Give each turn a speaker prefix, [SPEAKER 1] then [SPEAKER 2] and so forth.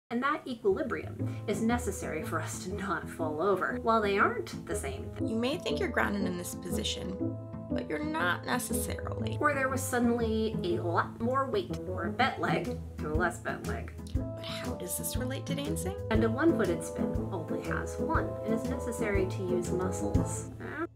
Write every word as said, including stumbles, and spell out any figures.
[SPEAKER 1] And that equilibrium is necessary for us to not fall over. While they aren't the same thing.
[SPEAKER 2] You may think you're grounded in this position, but you're not necessarily.
[SPEAKER 1] Or there was suddenly a lot more weight, or a bent leg to a less bent leg.
[SPEAKER 2] But how does this relate to dancing?
[SPEAKER 1] And a one-footed spin only has one, and is necessary to use muscles. Huh?